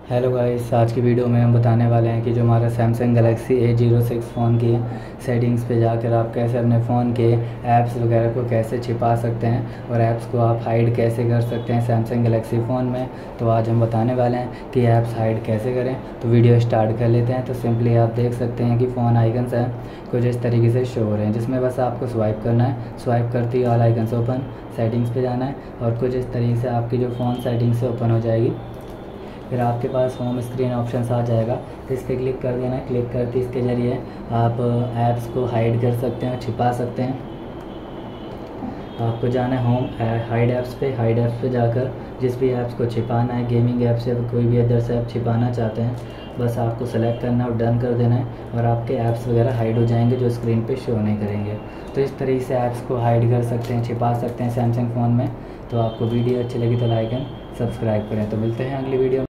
Hello guys, आज की video में हम बताने वाले हैं कि जो हमारा सैमसंग गैलेक्सी A06 फ़ोन की सेटिंग्स पे जाकर आप कैसे अपने फ़ोन के ऐप्स वगैरह को कैसे छिपा सकते हैं और ऐप्स को आप हाइड कैसे कर सकते हैं सैमसंग गैलेक्सी फ़ोन में। तो आज हम बताने वाले हैं कि ऐप्स हाइड कैसे करें। तो वीडियो स्टार्ट कर लेते हैं। तो सिंपली आप देख सकते हैं कि फ़ोन आइकन्स हैं कुछ इस तरीके से शो हो रहे हैं, जिसमें बस आपको स्वाइप करना है। स्वाइप करते ही ऑल आइकन्स ओपन, सेटिंग्स पे जाना है और कुछ इस तरीके से आपकी जो फ़ोन सेटिंग्स से ओपन हो जाएगी। फिर आपके पास होम स्क्रीन ऑप्शंस आ जाएगा, तो इस पर क्लिक कर देना है। क्लिक करते इसके ज़रिए आप ऐप्स को हाइड कर सकते हैं, छिपा सकते हैं। आपको जाना है होम हाइड ऐप्स पे। हाइड ऐप्स पे जाकर जिस भी ऐप्स को छिपाना है, गेमिंग ऐप्स या कोई भी अदर्स ऐप छिपाना चाहते हैं, बस आपको सेलेक्ट करना है और डन कर देना है और आपके ऐप्स वगैरह हाइड हो जाएंगे जो स्क्रीन पे शो नहीं करेंगे। तो इस तरीके से ऐप्स को हाइड कर सकते हैं, छिपा सकते हैं सैमसंग फ़ोन में। तो आपको वीडियो अच्छी लगी तो लाइक एंड सब्सक्राइब करें। तो मिलते हैं अगली वीडियो में।